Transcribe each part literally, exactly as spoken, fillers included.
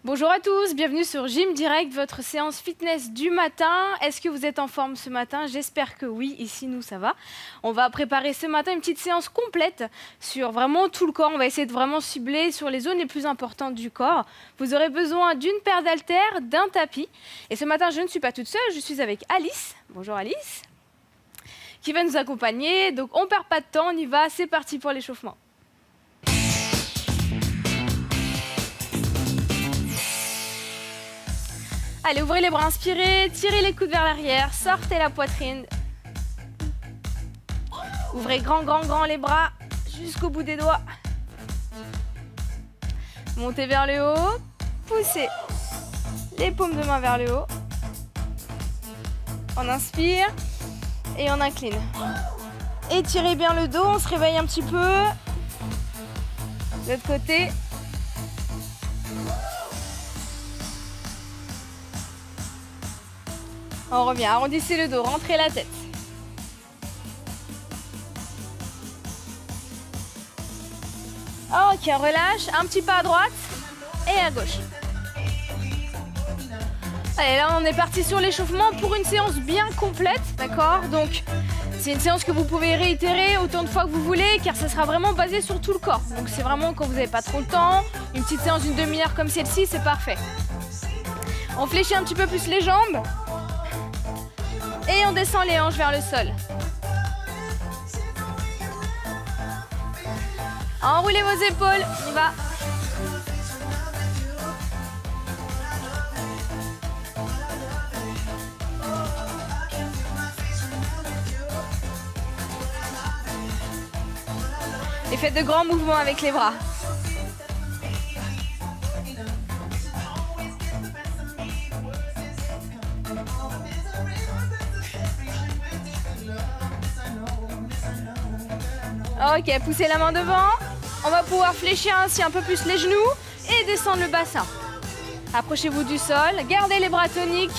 Bonjour à tous, bienvenue sur Gym Direct, votre séance fitness du matin. Est-ce que vous êtes en forme ce matin? J'espère que oui, ici nous ça va. On va préparer ce matin une petite séance complète sur vraiment tout le corps. On va essayer de vraiment cibler sur les zones les plus importantes du corps. Vous aurez besoin d'une paire d'haltères, d'un tapis. Et ce matin, je ne suis pas toute seule, je suis avec Alice. Bonjour Alice. Qui va nous accompagner. Donc on ne perd pas de temps, on y va, c'est parti pour l'échauffement. Allez, ouvrez les bras, inspirez, tirez les coudes vers l'arrière, sortez la poitrine. Ouvrez grand, grand, grand les bras jusqu'au bout des doigts. Montez vers le haut, poussez les paumes de main vers le haut. On inspire et on incline. Étirez bien le dos, on se réveille un petit peu. De l'autre côté. On revient, arrondissez le dos, rentrez la tête. Ok, on relâche, un petit pas à droite et à gauche. Allez, là on est parti sur l'échauffement pour une séance bien complète, d'accord? Donc, c'est une séance que vous pouvez réitérer autant de fois que vous voulez, car ça sera vraiment basé sur tout le corps. Donc c'est vraiment quand vous n'avez pas trop le temps, une petite séance d'une demi-heure comme celle-ci, c'est parfait. On fléchit un petit peu plus les jambes. Et on descend les hanches vers le sol. Enroulez vos épaules, on y va. Et faites de grands mouvements avec les bras. Ok, poussez la main devant. On va pouvoir fléchir ainsi un peu plus les genoux et descendre le bassin. Approchez-vous du sol, gardez les bras toniques.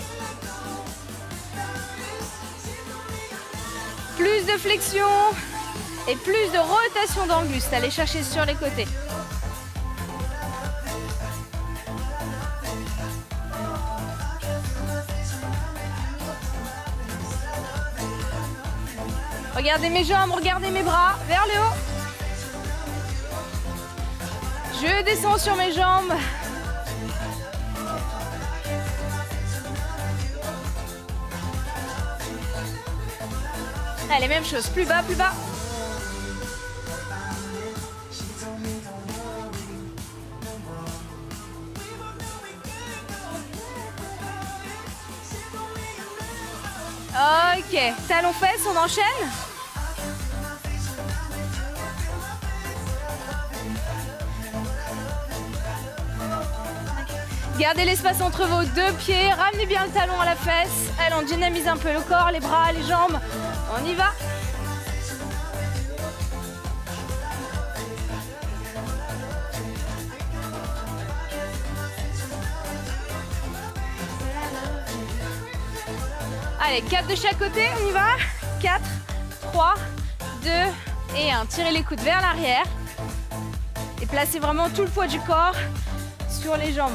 Plus de flexion et plus de rotation dans le buste. Allez chercher sur les côtés. Regardez mes jambes, regardez mes bras, vers le haut. Je descends sur mes jambes. Allez, même chose, plus bas, plus bas. Ok, talons fesses, on enchaîne. Gardez l'espace entre vos deux pieds, ramenez bien le talon à la fesse. Allez, on dynamise un peu le corps, les bras, les jambes. On y va. Allez, quatre de chaque côté, on y va. quatre, trois, deux et un. Tirez les coudes vers l'arrière. Et placez vraiment tout le poids du corps sur les jambes.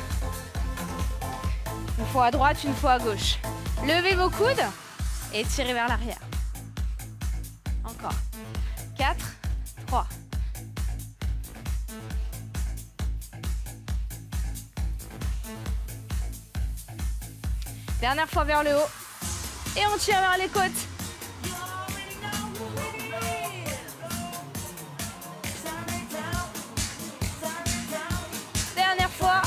Une fois à droite, une fois à gauche. Levez vos coudes et tirez vers l'arrière. Encore. quatre, trois. Dernière fois vers le haut. Et on tire vers les côtes. Dernière fois.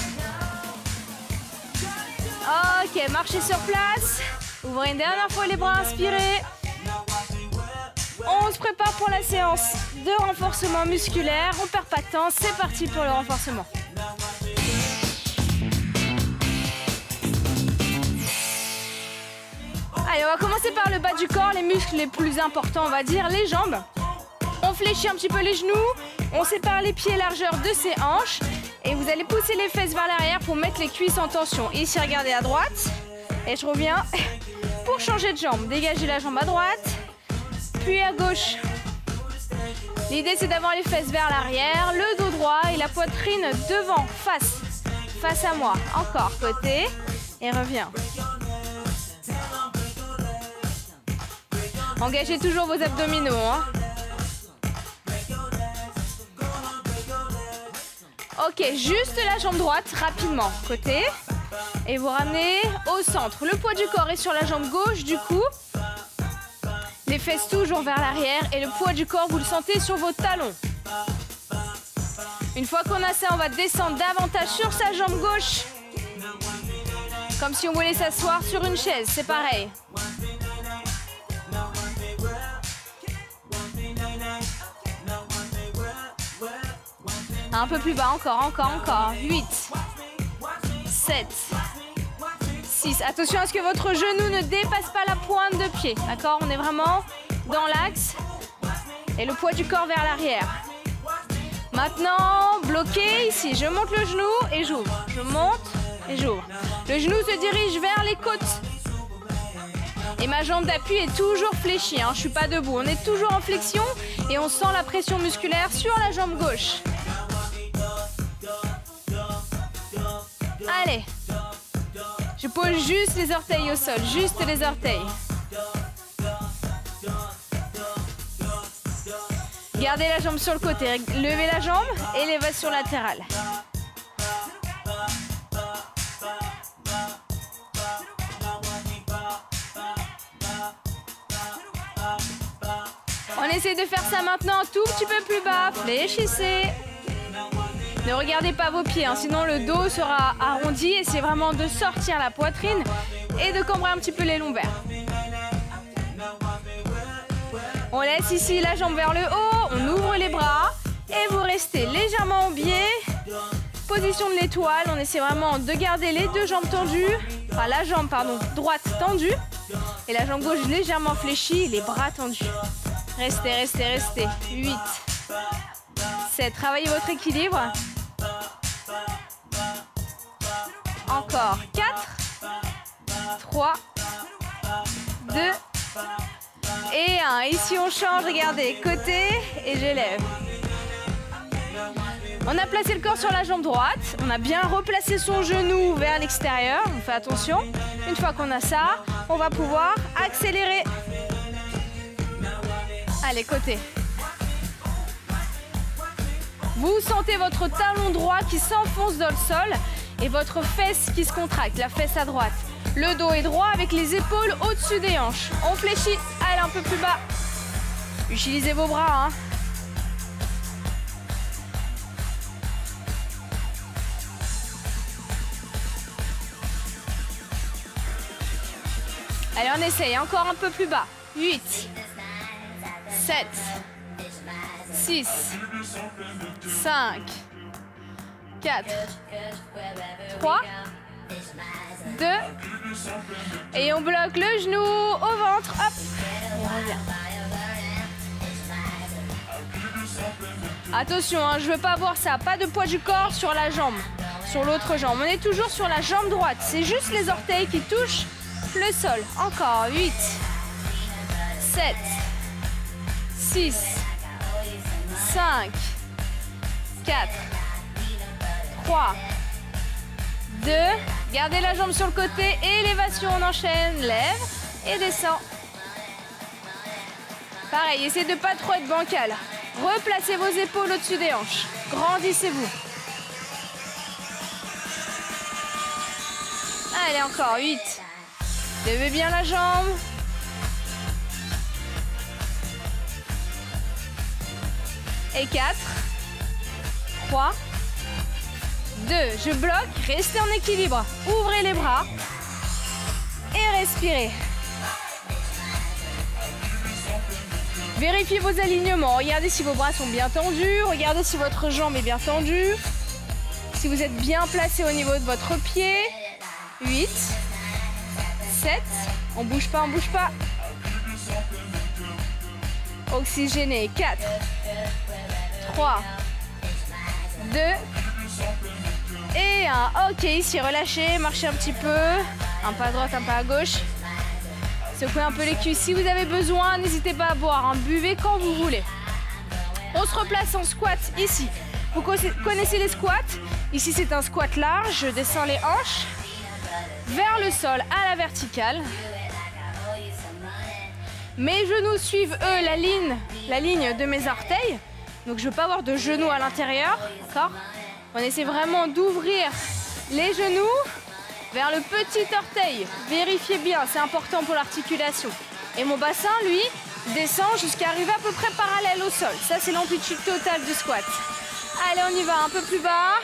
Ok, marchez sur place. Ouvrez une dernière fois les bras, inspirez. On se prépare pour la séance de renforcement musculaire. On perd pas de temps, c'est parti pour le renforcement. Allez, on va commencer par le bas du corps, les muscles les plus importants, on va dire, les jambes. On fléchit un petit peu les genoux, on sépare les pieds largeur de ses hanches et vous allez pousser les fesses vers l'arrière pour mettre les cuisses en tension. Ici, regardez à droite et je reviens pour changer de jambe. Dégagez la jambe à droite, puis à gauche. L'idée, c'est d'avoir les fesses vers l'arrière, le dos droit et la poitrine devant, face. face à moi. Encore, côté. Et reviens. Engagez toujours vos abdominaux. Hein. Ok, juste la jambe droite, rapidement. Côté. Et vous ramenez au centre. Le poids du corps est sur la jambe gauche, du coup. Les fesses toujours vers l'arrière. Et le poids du corps, vous le sentez sur vos talons. Une fois qu'on a ça, on va descendre davantage sur sa jambe gauche. Comme si on voulait s'asseoir sur une chaise, c'est pareil. Un peu plus bas, encore, encore, encore. huit, sept, six. Attention à ce que votre genou ne dépasse pas la pointe de pied. D'accord? On est vraiment dans l'axe. Et le poids du corps vers l'arrière. Maintenant, bloqué ici. Je monte le genou et j'ouvre. Je monte et j'ouvre. Le genou se dirige vers les côtes. Et ma jambe d'appui est toujours fléchie. Hein. Je ne suis pas debout. On est toujours en flexion et on sent la pression musculaire sur la jambe gauche. Allez. Je pose juste les orteils au sol. Juste les orteils. Gardez la jambe sur le côté. Levez la jambe, élévation latérale. On essaie de faire ça maintenant un tout petit peu plus bas. Fléchissez. Ne regardez pas vos pieds, hein, sinon le dos sera arrondi. Et c'est vraiment de sortir la poitrine et de cambrer un petit peu les lombaires. On laisse ici la jambe vers le haut, on ouvre les bras et vous restez légèrement au biais. Position de l'étoile, on essaie vraiment de garder les deux jambes tendues. Enfin la jambe, pardon, droite tendue et la jambe gauche légèrement fléchie, les bras tendus. Restez, restez, restez. huit, sept, travaillez votre équilibre. Encore. quatre, trois, deux et un. Ici, on change. Regardez, côté et j'élève. On a placé le corps sur la jambe droite. On a bien replacé son genou vers l'extérieur. On fait attention. Une fois qu'on a ça, on va pouvoir accélérer. Allez, côté. Vous sentez votre talon droit qui s'enfonce dans le sol et votre fesse qui se contracte, la fesse à droite. Le dos est droit avec les épaules au-dessus des hanches. On fléchit. Allez, un peu plus bas. Utilisez vos bras. Hein. Allez, on essaye. Encore un peu plus bas. huit, sept, six, cinq, quatre, trois, deux, et on bloque le genou au ventre, hop, et on revient. Attention, hein, je veux pas voir ça, pas de poids du corps sur la jambe, sur l'autre jambe. On est toujours sur la jambe droite, c'est juste les orteils qui touchent le sol. Encore, huit, sept, six, cinq, quatre, trois, deux, gardez la jambe sur le côté, élévation, on enchaîne, lève et descend. Pareil, essayez de ne pas trop être bancal. Replacez vos épaules au-dessus des hanches. Grandissez-vous. Allez, encore, huit. Levez bien la jambe. Et quatre, trois, deux, je bloque, restez en équilibre. Ouvrez les bras et respirez. Vérifiez vos alignements. Regardez si vos bras sont bien tendus. Regardez si votre jambe est bien tendue. Si vous êtes bien placé au niveau de votre pied. huit, sept, on bouge pas, on bouge pas. Oxygéné, quatre, trois, deux et un. Ok, ici relâchez, marchez un petit peu. Un pas à droite, un pas à gauche. Secouez un peu les cuisses. Si vous avez besoin, n'hésitez pas à boire. Hein. Buvez quand vous voulez. On se replace en squat ici. Vous connaissez les squats. Ici, c'est un squat large. Je descends les hanches vers le sol à la verticale. Mes genoux suivent, eux, la ligne, la ligne de mes orteils. Donc, je ne veux pas avoir de genoux à l'intérieur. D'accord? On essaie vraiment d'ouvrir les genoux vers le petit orteil. Vérifiez bien, c'est important pour l'articulation. Et mon bassin, lui, descend jusqu'à arriver à peu près parallèle au sol. Ça, c'est l'amplitude totale du squat. Allez, on y va, un peu plus bas.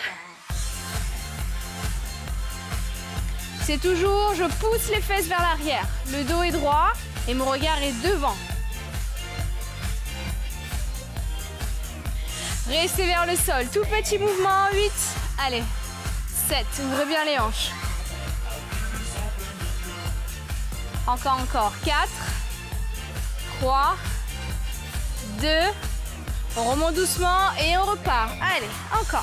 C'est toujours, je pousse les fesses vers l'arrière. Le dos est droit et mon regard est devant. Restez vers le sol. Tout petit mouvement. huit. Allez. sept. Ouvrez bien les hanches. Encore, encore. quatre. trois. deux. On remonte doucement et on repart. Allez, encore.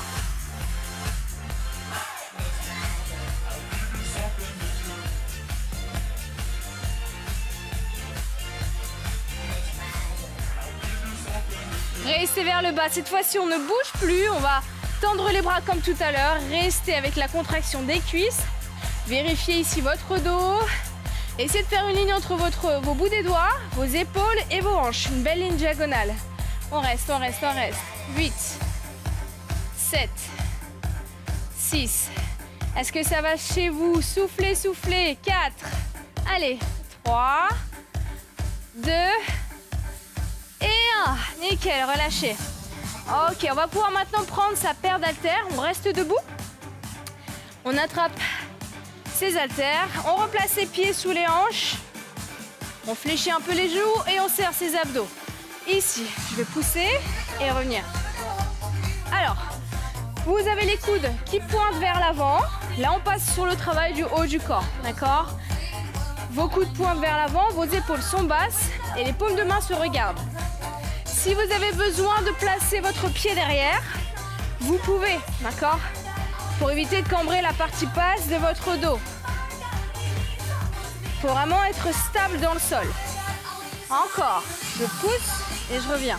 Restez vers le bas. Cette fois-ci, on ne bouge plus. On va tendre les bras comme tout à l'heure. Restez avec la contraction des cuisses. Vérifiez ici votre dos. Essayez de faire une ligne entre votre, vos bouts des doigts, vos épaules et vos hanches. Une belle ligne diagonale. On reste, on reste, on reste. huit, sept, six. Est-ce que ça va chez vous? Soufflez, soufflez. quatre. Allez. trois, deux et un. Nickel, relâchez. Ok, on va pouvoir maintenant prendre sa paire d'haltères. On reste debout. On attrape ses haltères. On replace ses pieds sous les hanches. On fléchit un peu les genoux et on serre ses abdos. Ici, je vais pousser et revenir. Alors, vous avez les coudes qui pointent vers l'avant. Là, on passe sur le travail du haut du corps, d'accord? Vos coudes pointent vers l'avant, vos épaules sont basses et les paumes de main se regardent. Si vous avez besoin de placer votre pied derrière, vous pouvez, d'accord? Pour éviter de cambrer la partie basse de votre dos. Il faut vraiment être stable dans le sol. Encore, je pousse et je reviens.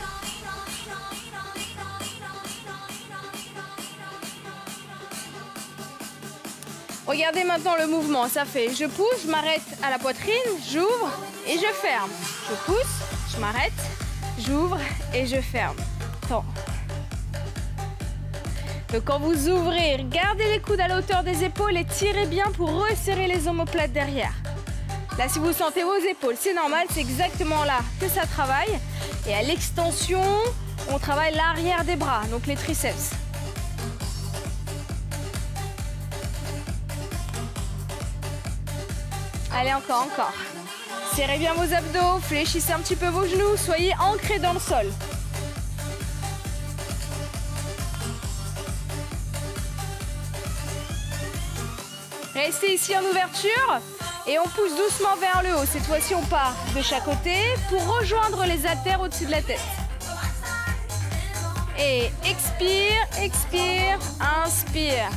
Regardez maintenant le mouvement, ça fait je pousse, je m'arrête à la poitrine, j'ouvre et je ferme. Je pousse, je m'arrête, j'ouvre et je ferme. Tant. Donc quand vous ouvrez, gardez les coudes à la hauteur des épaules et tirez bien pour resserrer les omoplates derrière. Là, si vous sentez vos épaules, c'est normal, c'est exactement là que ça travaille. Et à l'extension, on travaille l'arrière des bras, donc les triceps. Allez, encore, encore. Serrez bien vos abdos, fléchissez un petit peu vos genoux, soyez ancrés dans le sol. Restez ici en ouverture. Et on pousse doucement vers le haut. Cette fois-ci, on part de chaque côté pour rejoindre les haltères au-dessus de la tête. Et expire, expire, inspire.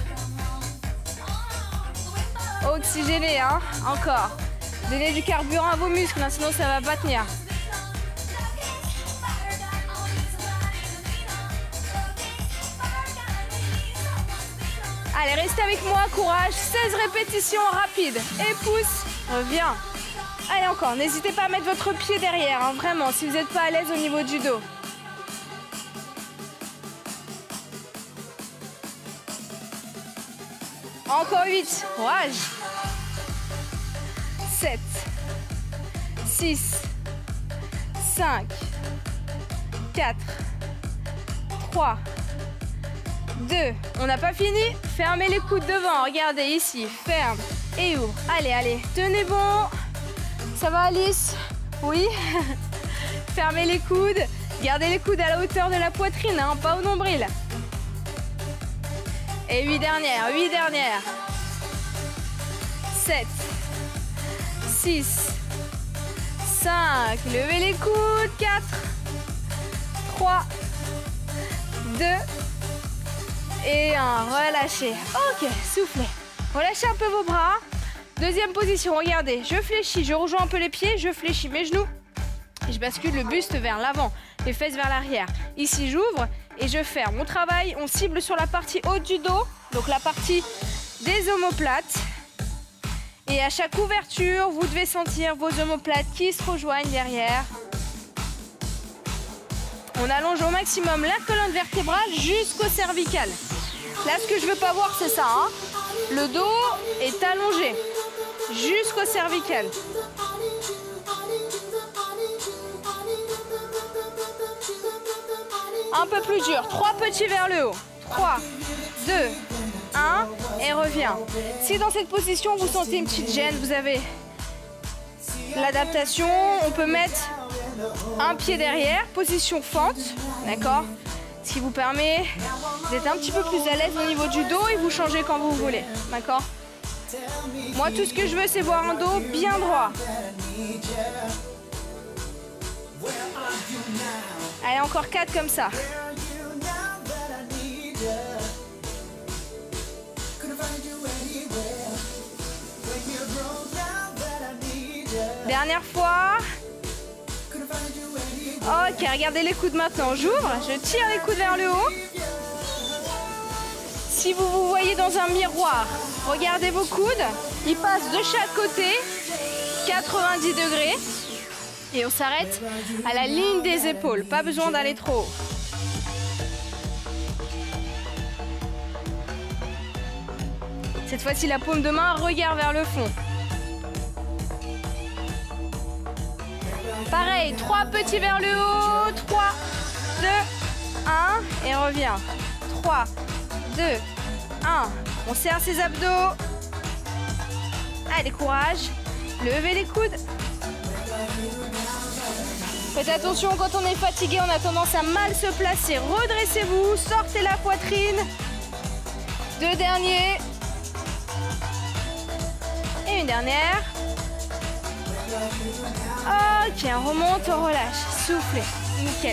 Oxygénez, hein. Encore. Donnez du carburant à vos muscles, hein, sinon ça ne va pas tenir. Allez, restez avec moi, courage. seize répétitions rapides. Et pousse, reviens. Allez, encore. N'hésitez pas à mettre votre pied derrière, hein, vraiment, si vous n'êtes pas à l'aise au niveau du dos. Encore huit. Courage. sept, six, cinq, quatre, trois, deux. On n'a pas fini. Fermez les coudes devant. Regardez ici. Ferme et ouvre. Allez, allez. Tenez bon. Ça va, Alice? Oui. Fermez les coudes. Gardez les coudes à la hauteur de la poitrine, hein, pas au nombril. Et huit dernières. huit dernières. sept, six, cinq. Levez les coudes. quatre, trois, deux. Et un, relâchez. Ok, soufflez. Relâchez un peu vos bras. Deuxième position, regardez. Je fléchis, je rejoins un peu les pieds, je fléchis mes genoux. Et je bascule le buste vers l'avant, les fesses vers l'arrière. Ici, j'ouvre et je ferme. On travaille, on cible sur la partie haute du dos, donc la partie des omoplates. Et à chaque ouverture, vous devez sentir vos omoplates qui se rejoignent derrière. On allonge au maximum la colonne vertébrale jusqu'au cervical. Là, ce que je veux pas voir, c'est ça. Hein. Le dos est allongé jusqu'au cervical. Un peu plus dur. Trois petits vers le haut. trois, deux, un et reviens. Si dans cette position, vous sentez une petite gêne, vous avez l'adaptation. On peut mettre un pied derrière, position fente, d'accord? Ce qui vous permet d'être un petit peu plus à l'aise au niveau du dos et vous changez quand vous voulez, d'accord? Moi, tout ce que je veux, c'est voir un dos bien droit. Allez, encore quatre comme ça. Dernière fois. Ok, regardez les coudes maintenant. J'ouvre, je tire les coudes vers le haut. Si vous vous voyez dans un miroir, regardez vos coudes. Ils passent de chaque côté, quatre-vingt-dix degrés. Et on s'arrête à la ligne des épaules. Pas besoin d'aller trop haut. Cette fois-ci, la paume de main, regard vers le fond. Pareil, trois petits vers le haut. trois, deux, un. Et reviens. trois, deux, un. On serre ses abdos. Allez, courage. Levez les coudes. Faites attention, quand on est fatigué, on a tendance à mal se placer. Redressez-vous, sortez la poitrine. Deux derniers. Et une dernière. Ok, on remonte, on relâche. Soufflez. Nickel.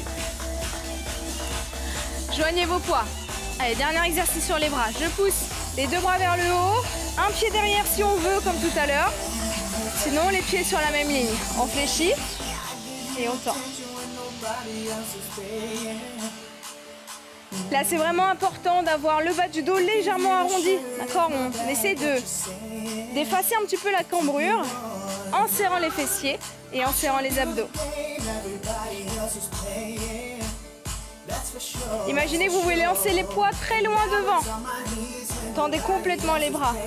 Joignez vos poids. Allez, dernier exercice sur les bras. Je pousse les deux bras vers le haut. Un pied derrière si on veut, comme tout à l'heure. Sinon, les pieds sur la même ligne. On fléchit et on tend. Là, c'est vraiment important d'avoir le bas du dos légèrement arrondi. D'accord? On essaie de d'effacer un petit peu la cambrure en serrant les fessiers et en serrant les abdos. Imaginez que vous voulez lancer les poids très loin devant. Tendez complètement les bras.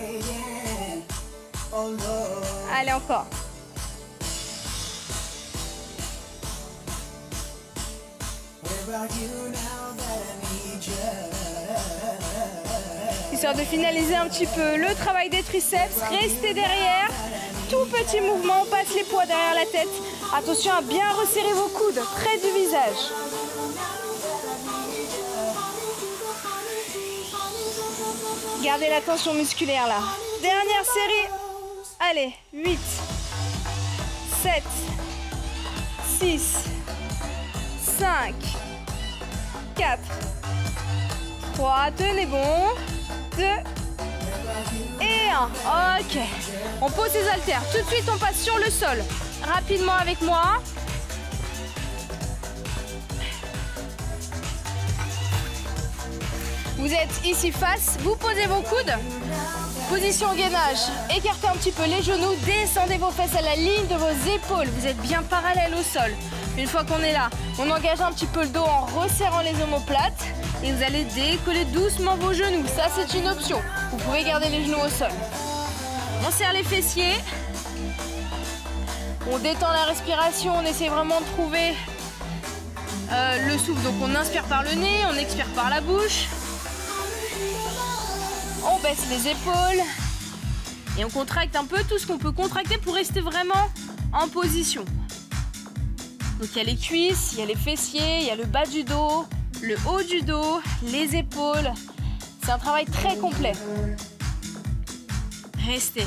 Allez, encore. Histoire de finaliser un petit peu le travail des triceps, restez derrière. Tout petit mouvement, on passe les poids derrière la tête. Attention à bien resserrer vos coudes près du visage. Gardez la tension musculaire là. Dernière série. Allez, huit, sept, six, cinq, quatre, trois, tenez bon, deux et un. Ok, on pose ses haltères. Tout de suite, on passe sur le sol. Rapidement avec moi. Vous êtes ici face, vous posez vos coudes. Position gainage, écartez un petit peu les genoux, descendez vos fesses à la ligne de vos épaules. Vous êtes bien parallèle au sol. Une fois qu'on est là, on engage un petit peu le dos en resserrant les omoplates. Et vous allez décoller doucement vos genoux. Ça, c'est une option. Vous pouvez garder les genoux au sol. On serre les fessiers. On détend la respiration. On essaie vraiment de trouver euh, le souffle. Donc, on inspire par le nez, on expire par la bouche. On baisse les épaules et on contracte un peu tout ce qu'on peut contracter pour rester vraiment en position. Donc il y a les cuisses, il y a les fessiers, il y a le bas du dos, le haut du dos, les épaules. C'est un travail très complet. Restez.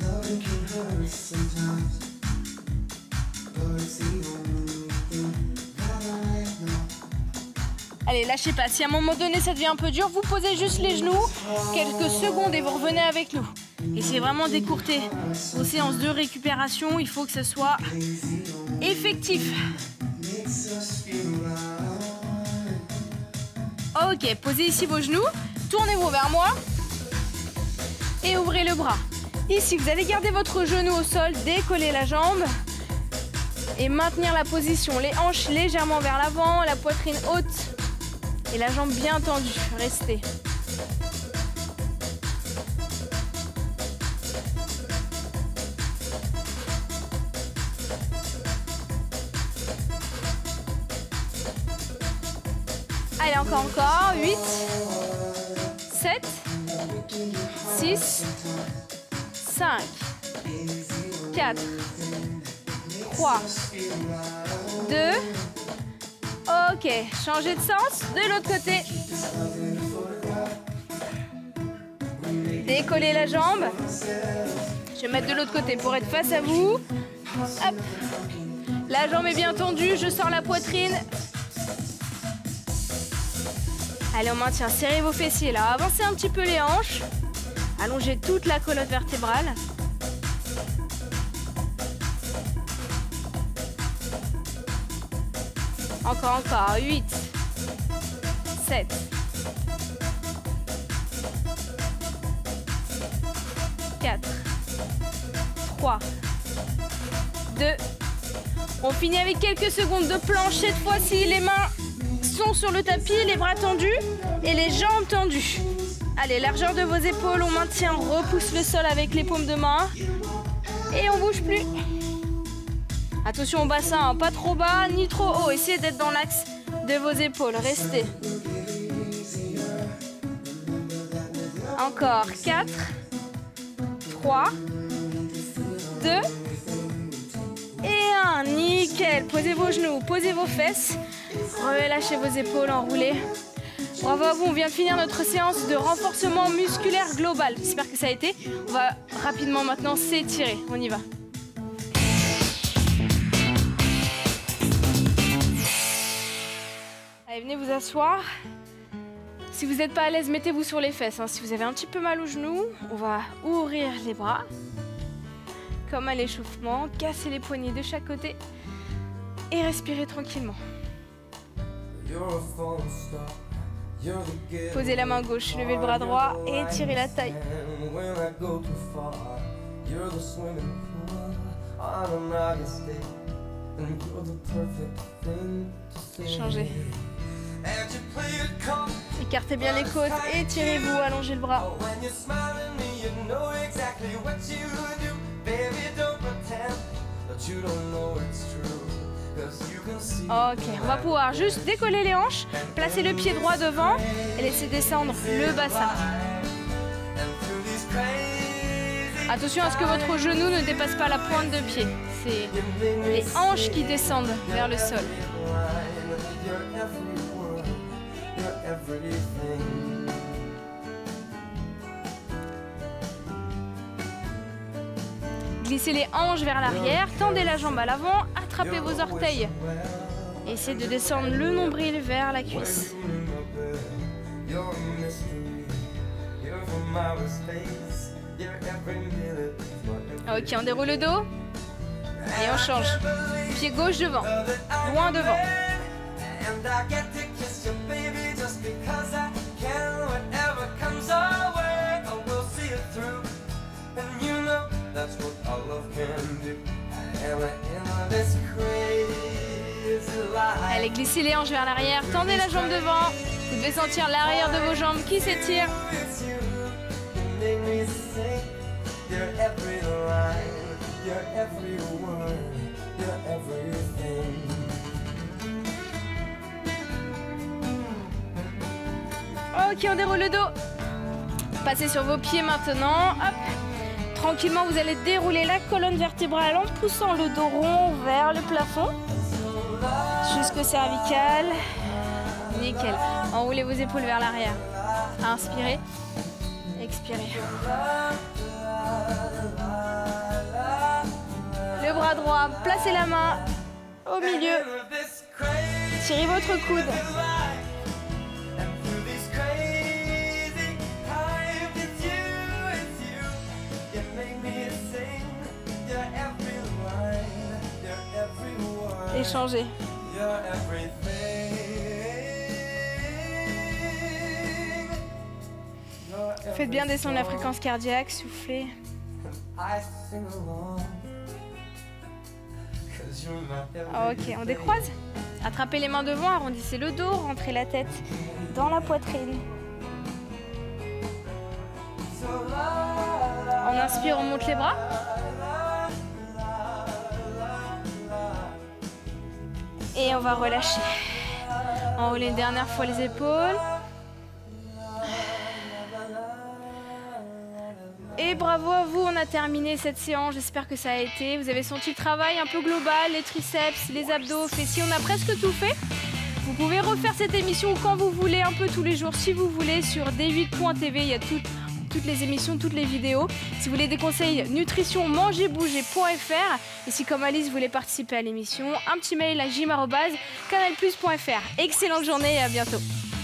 Allez, lâchez pas. Si à un moment donné ça devient un peu dur, vous posez juste les genoux quelques secondes et vous revenez avec nous. Essayez vraiment d'écourter vos séances de récupération. Il faut que ce soit effectif. Ok, posez ici vos genoux, tournez-vous vers moi et ouvrez le bras. Ici, vous allez garder votre genou au sol, décoller la jambe et maintenir la position. Les hanches légèrement vers l'avant, la poitrine haute et la jambe bien tendue. Restez. Allez, encore, encore. huit, sept, six, cinq, quatre, trois, deux. Ok, changez de sens. De l'autre côté. Décollez la jambe. Je vais mettre de l'autre côté pour être face à vous. Hop. La jambe est bien tendue. Je sors la poitrine. Allez, on maintient. Serrez vos fessiers là. Avancez un petit peu les hanches. Allongez toute la colonne vertébrale. Encore, encore. huit, sept, quatre, trois, deux. On finit avec quelques secondes de planche. Cette fois-ci, les mains sont sur le tapis, les bras tendus et les jambes tendues. Allez, largeur de vos épaules, on maintient, on repousse le sol avec les paumes de main et on bouge plus. Attention au bassin, hein, pas trop bas ni trop haut. Essayez d'être dans l'axe de vos épaules. Restez. Encore quatre, trois, deux et un. Nickel. Posez vos genoux, posez vos fesses. Relâchez vos épaules, enroulez. Bravo à vous, on vient de finir notre séance de renforcement musculaire global. J'espère que ça a été. On va rapidement maintenant s'étirer. On y va. Allez, venez vous asseoir. Si vous n'êtes pas à l'aise, mettez-vous sur les fesses. Hein. Si vous avez un petit peu mal aux genoux, on va ouvrir les bras. Comme à l'échauffement, cassez les poignets de chaque côté et respirez tranquillement. Posez la main gauche, levez le bras droit et étirez la taille. Changez. Écartez bien les côtes, étirez-vous, allongez le bras. Ok, on va pouvoir juste décoller les hanches, placer le pied droit devant et laisser descendre le bassin. Attention à ce que votre genou ne dépasse pas la pointe de pied. C'est les hanches qui descendent vers le sol. Glissez les hanches vers l'arrière, tendez la jambe à l'avant, attrapez vos orteils. Essayez de descendre le nombril vers la cuisse. Ok, on déroule le dos. Et on change. Pied gauche devant, loin devant. Allez, glissez les hanches vers l'arrière, tendez la jambe devant. Vous devez sentir l'arrière de vos jambes qui s'étire. Ok, on déroule le dos. Passez sur vos pieds maintenant. Hop. Tranquillement, vous allez dérouler la colonne vertébrale en poussant le dos rond vers le plafond. Jusqu'au cervical. Nickel. Enroulez vos épaules vers l'arrière. Inspirez. Expirez. Le bras droit, placez la main au milieu. Tirez votre coude. Échangez. Faites bien descendre la fréquence cardiaque, soufflez. Ok, on décroise. Attrapez les mains devant, arrondissez le dos, rentrez la tête dans la poitrine. On inspire, on monte les bras. Et on va relâcher. Enroulez une dernière fois les épaules. Et bravo à vous, on a terminé cette séance, j'espère que ça a été. Vous avez senti le travail un peu global, les triceps, les abdos, fessiers, on a presque tout fait. Vous pouvez refaire cette émission quand vous voulez, un peu tous les jours si vous voulez, sur d huit point t v, il y a tout, toutes les émissions, toutes les vidéos. Si vous voulez des conseils nutrition, mangez bouger point f r. Et si comme Alice vous voulez participer à l'émission, un petit mail à gym arobase canal plus point f r. Excellente journée et à bientôt.